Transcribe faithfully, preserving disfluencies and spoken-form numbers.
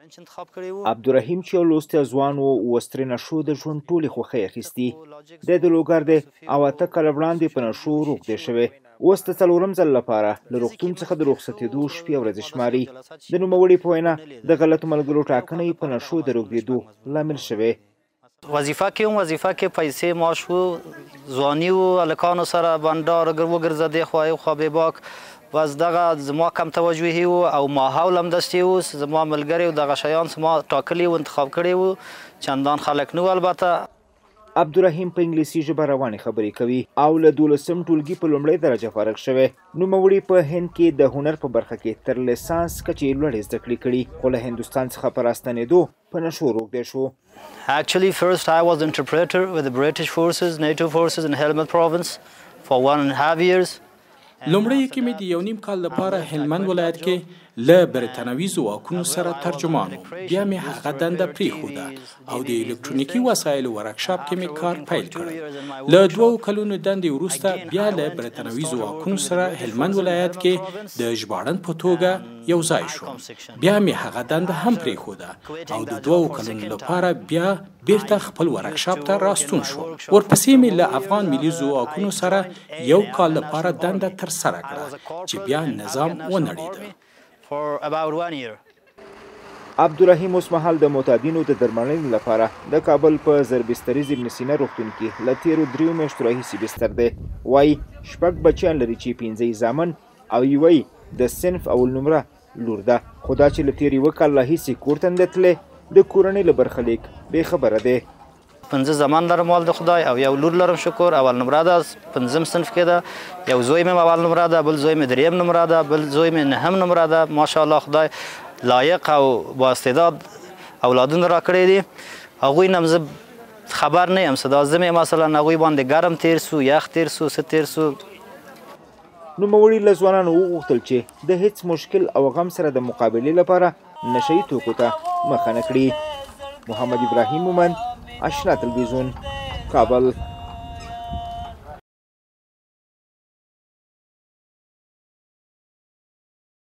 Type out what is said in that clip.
عبدالرحیم چې یو لوستی ځوان و اوس ترې نشو د ژوند ټولې خوښۍ اخیستي. دی د لوګر دی او اته کاله وړاندې په نشو روږدی شوی. اوس د څلورم ځل لپاره له روغتون څخه د رخصتېدو شپې ورځې شماري. د نوموړي په وینا د غلطو ملګرو ټاکنه یې په نشو د روږدېدو لامل شوی. وظیفه کې هم وظیفه کې پیسې معاش و ځواني و هلکانو سره بنډار وګرځه دې خوا یو خوا بېباک بس دغه زما کم توجهي و او ماحول همداسې و زما ملګري و دغه شیان زما ټاکلي و انتخاب کړي و چندان خلک نه و. البته عبدالرحیم په انګلیسي ژبه روانې خبرې کوي او له دولسم ټولګي په لومړۍ درجه فارغ شوی. نوموړي په هند کې د هنر په برخه کې تر لیسانس کچې لوړې زده کړې کړي خو له هندوستان څخه په راستنېدو په نشو روږدی شو. Actually, first I was interpreter with the British forces, NATO forces in Helmand province for one and a half years. لومړی کې مې د یو نیم کال لپاره هلمند ولایت کې له برتانوي ځواکونو سره ترجمان وم. بیا مې هغه دنده پرېښوده او د الکترونیکي وسایلو ورکشاپ کې مې کار پیل کړی. له دوو کلونو دندې وروسته بیا له برتانوي ځواکونو سره هلمند ولایت کې د ژباړن په توګه یو ځای شوم. بیا مې هغه دنده هم پرېښوده او د دوو کلونو لپاره بیا بیرته خپل ورکشاپ ته راستون شوم. ورپسې مې له افغان ملي ځواکونو سره یو کال لپاره دنده ترسره کړه چې بیا نظام ونړېده. عبدالرحیم اوس مهال د معتادینو د درملنې لپاره د کابل په زربستریز ابن سینا روغتون کې له تېرو دریو میاشتو راهیسې بستر دی. وایي شپږ بچیان لري چې پنځه یې زامن او یوه یې د صنف اول نمره لور ده. خو دا چې له تېر یوه کال راهیسې کور ته نه تللی د کورنۍ له برخلیک بېخبره دی. پنځه زمان لرم وال د خدای او یو لور لرم شکر اول نمره ده پنځم صنف کې ده. یو زوی مې اول نمره ده بل زوی مې دریم نمره ده بل زوی مې نهم نمره ده. ماشاءالله خدای لایق او با استعداد اولادونه را کړی دي. هغوی نه زه خبر نه یم څه دا زه مې مثلا هغوی باندې ګرم تیر سو یخ تیر سو څه تیر سو. نوموړي له ځوانانو وغوښتل چې د هیڅ مشکل او غم سره د مقابلې لپاره نشهیي توکو ته مخه نه کړي. محمد ابراهیم مومند، اشنا تلویزیون، کابل.